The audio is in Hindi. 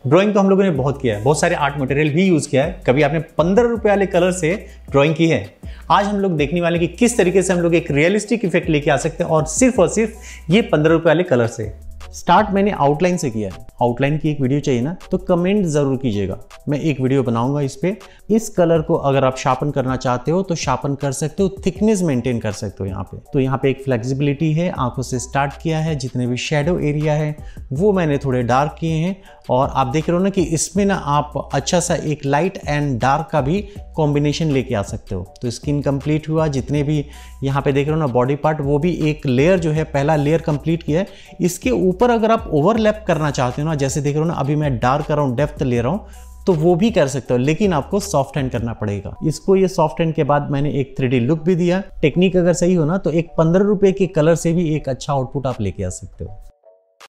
ड्राइंग तो हम लोगों ने बहुत किया है, बहुत सारे आर्ट मटेरियल भी यूज़ किया है। कभी आपने 15 रुपए वाले कलर से ड्राइंग की है? आज हम लोग देखने वाले कि किस तरीके से हम लोग एक रियलिस्टिक इफेक्ट लेके आ सकते हैं और सिर्फ ये 15 रुपए वाले कलर से। स्टार्ट मैंने आउटलाइन से किया है। आउटलाइन की एक वीडियो चाहिए ना, तो कमेंट जरूर कीजिएगा, मैं एक वीडियो बनाऊंगा इस पे। इस कलर को अगर आप शार्पन करना चाहते हो तो शार्पन कर सकते हो, थिकनेस मेंटेन कर सकते हो यहाँ पे। तो यहाँ पे एक फ्लेक्सिबिलिटी है, आंखों से स्टार्ट किया है, जितने भी शेडो एरिया है वो मैंने थोड़े डार्क किए हैं। और आप देख रहे हो ना कि इसमें ना आप अच्छा सा एक लाइट एंड डार्क का भी कॉम्बिनेशन लेके आ सकते हो। तो स्किन कंप्लीट हुआ, जितने भी यहाँ पे देख रहे हो ना बॉडी पार्ट, वो भी एक लेयर जो है, पहला लेयर कंप्लीट किया है। इसके ऊपर अगर आप ओवरलैप करना चाहते हो ना, जैसे देख रहे हो ना अभी मैं डार्क कर रहा हूँ, डेप्थ ले रहा हूँ, तो वो भी कर सकते हो, लेकिन आपको सॉफ्ट हैंड करना पड़ेगा इसको। ये सॉफ्ट हैंड के बाद मैंने एक 3D लुक भी दिया। टेक्निक अगर सही हो ना तो एक 15 रुपए के कलर से भी एक अच्छा आउटपुट आप लेके आ सकते हो।